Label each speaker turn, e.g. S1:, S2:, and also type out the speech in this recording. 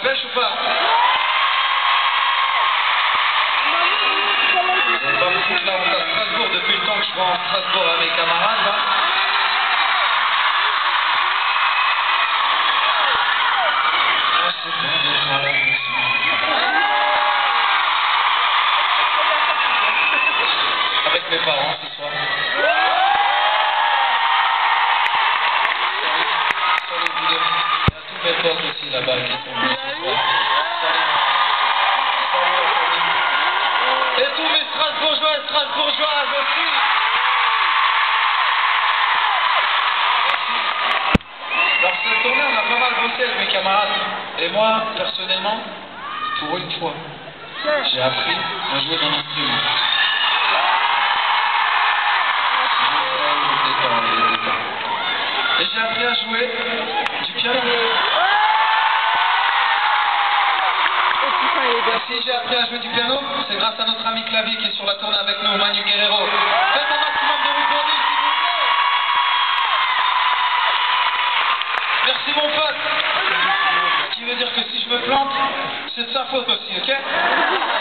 S1: pêche ou pas? C'est pas beaucoup que la honte à Strasbourg depuis le temps que je vois en Strasbourg à mes camarades là. Ah, c'est bon d'être malade aussi. Avec mes parents ce soir. Salut vous deux. Il y a tous mes potes aussi là-bas qui sont venus ce soir. Salut. Salut la famille. Et tous mes Strasbourgeois et Strasbourgeoises aussi. Merci. Alors cette tournée on a pas mal bossé avec mes camarades. Et moi, personnellement, pour une fois, j'ai appris à jouer d'un instrument. Et j'ai appris à jouer du piano. Et si j'ai appris à jouer du piano, c'est grâce à notre ami Clavier qui est sur la tournée avec nous, Manu Guerrero. Faites un maximum de bruit pour lui, s'il vous plaît. Merci mon pote. Ce qui veut dire que si je me plante, c'est de sa faute aussi, ok?